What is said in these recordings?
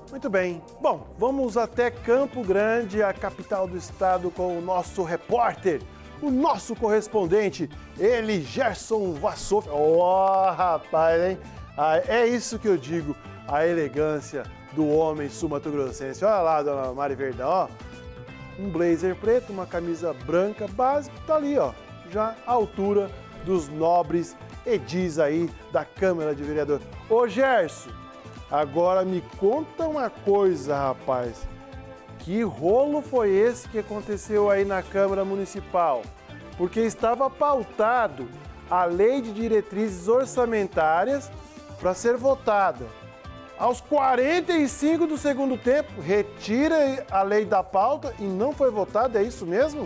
Muito bem. Bom, vamos até Campo Grande, a capital do estado, com o nosso repórter, o nosso correspondente, ele, Gerson Vassoff. Rapaz, hein? É isso que eu digo, a elegância do homem sul-mato-grossense. Olha lá, dona Mari Verdão, ó. Um blazer preto, uma camisa branca básica, tá ali, ó, já à altura dos nobres edis aí da Câmara de Vereadores. Ô, Gerson, agora me conta uma coisa, rapaz. Que rolo foi esse que aconteceu aí na Câmara Municipal? Porque estava pautado a Lei de Diretrizes Orçamentárias para ser votada. Aos 45 do segundo tempo, retira a lei da pauta e não foi votada, é isso mesmo?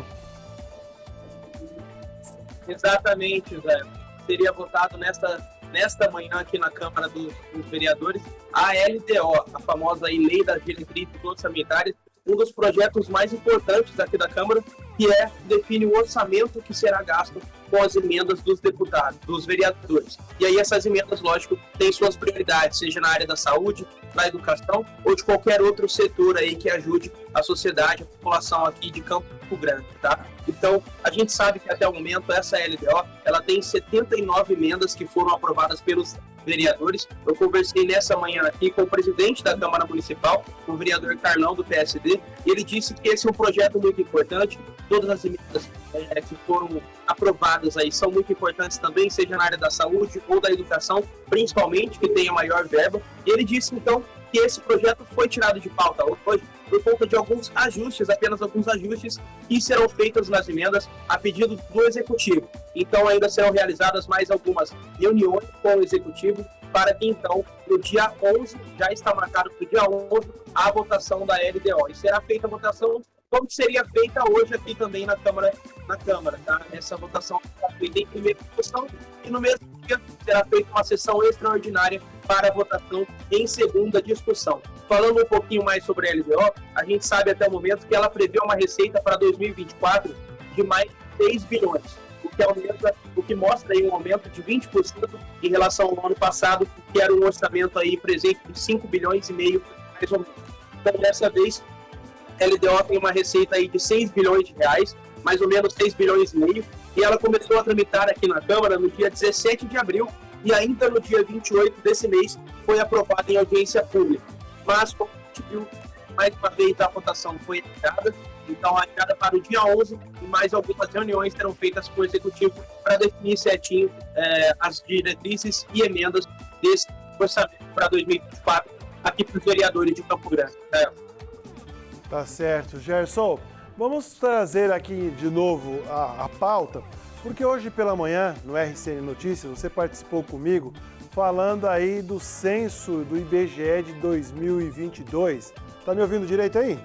Exatamente, Zé. Seria votado nesta manhã aqui na Câmara dos Vereadores a LDO, a famosa Lei das Diretrizes Orçamentárias, um dos projetos mais importantes aqui da Câmara, que define o orçamento que será gasto com as emendas dos deputados, dos vereadores. E aí essas emendas, lógico, têm suas prioridades, seja na área da saúde, da educação ou de qualquer outro setor aí que ajude a sociedade, a população aqui de Campo Grande, tá? Então, a gente sabe que até o momento essa LDO, ela tem 79 emendas que foram aprovadas pelos vereadores. Eu conversei nessa manhã aqui com o presidente da Câmara Municipal, o vereador Carlão, do PSD, e ele disse que esse é um projeto muito importante. Todas as emendas que foram aprovadas aí são muito importantes também, seja na área da saúde ou da educação, principalmente, que tem a maior verba. E ele disse, então, que esse projeto foi tirado de pauta hoje por conta de alguns ajustes, apenas alguns ajustes, que serão feitos nas emendas a pedido do Executivo. Então, ainda serão realizadas mais algumas reuniões com o Executivo para que, então, no dia 11, já está marcado para o dia 11, a votação da LDO. E será feita a votação como seria feita hoje aqui também na Câmara, tá? Essa votação será feita em primeira discussão e no mesmo dia será feita uma sessão extraordinária para a votação em segunda discussão. Falando um pouquinho mais sobre a LDO, a gente sabe até o momento que ela prevê uma receita para 2024 de mais de 6 bilhões, o que mostra aí um aumento de 20% em relação ao ano passado, que era um orçamento aí presente de 5 bilhões e meio, mais ou menos. Então, dessa vez, a LDO tem uma receita aí de 6 bilhões de reais, mais ou menos 6 bilhões e meio, e ela começou a tramitar aqui na Câmara no dia 17 de abril, e ainda no dia 28 desse mês foi aprovada em audiência pública. Mas, como a gente viu, mais uma vez a votação foi adiada, então adiada para o dia 11, e mais algumas reuniões serão feitas com o Executivo para definir certinho as diretrizes e emendas desse orçamento para 2024 aqui para os vereadores de Campo Grande. Tá certo, Gerson. Vamos trazer aqui de novo a pauta, porque hoje pela manhã, no RCN Notícias, você participou comigo falando aí do censo do IBGE de 2022. Tá me ouvindo direito aí?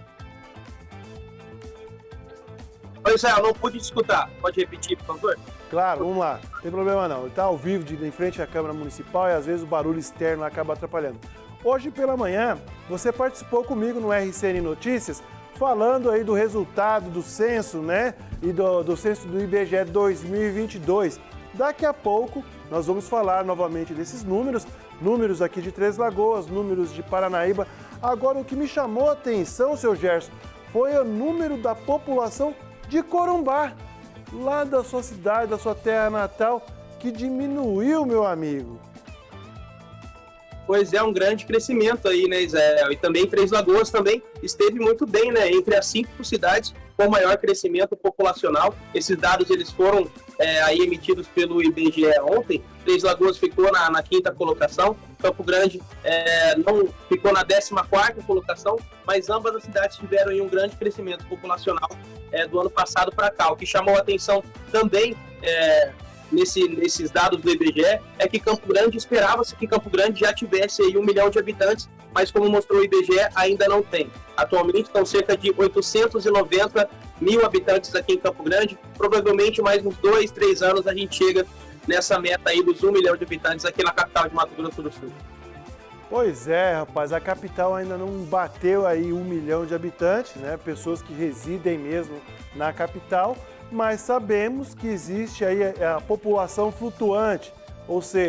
Pois é, eu não pude escutar. Pode repetir, por favor? Claro, vamos lá. Não tem problema não. Ele está ao vivo em frente à Câmara Municipal e às vezes o barulho externo acaba atrapalhando. Hoje pela manhã, você participou comigo no RCN Notícias, falando aí do resultado do censo, né? E do censo do IBGE 2022. Daqui a pouco, nós vamos falar novamente desses números aqui de Três Lagoas, números de Paranaíba. Agora, o que me chamou a atenção, seu Gerson, foi o número da população de Corumbá, lá da sua cidade, da sua terra natal, que diminuiu, meu amigo. Pois é, um grande crescimento aí, né, Israel? E também Três Lagoas também esteve muito bem, né? Entre as 5 cidades com maior crescimento populacional. Esses dados eles foram aí emitidos pelo IBGE ontem. Três Lagoas ficou na 5ª colocação, Campo Grande não ficou na 14ª colocação, mas ambas as cidades tiveram aí um grande crescimento populacional do ano passado para cá. O que chamou a atenção também nesses dados do IBGE é que Campo Grande, esperava-se que Campo Grande já tivesse aí 1 milhão de habitantes, mas como mostrou o IBGE, ainda não tem. Atualmente estão cerca de 890 mil habitantes aqui em Campo Grande, provavelmente mais uns 2, 3 anos a gente chega nessa meta aí dos 1 milhão de habitantes aqui na capital de Mato Grosso do Sul. Pois é, rapaz, a capital ainda não bateu aí 1 milhão de habitantes, né? Pessoas que residem mesmo na capital, mas sabemos que existe aí a população flutuante, ou seja,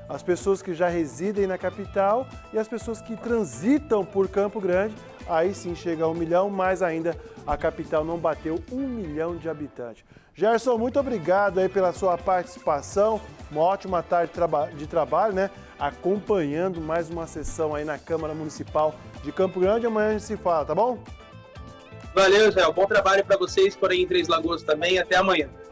as pessoas que já residem na capital e as pessoas que transitam por Campo Grande. Aí sim chega a 1 milhão, mas ainda a capital não bateu 1 milhão de habitantes. Gerson, muito obrigado aí pela sua participação. Uma ótima tarde de trabalho, né? Acompanhando mais uma sessão aí na Câmara Municipal de Campo Grande. Amanhã a gente se fala, tá bom? Valeu, Zé. Bom trabalho para vocês por aí em Três Lagoas também. Até amanhã.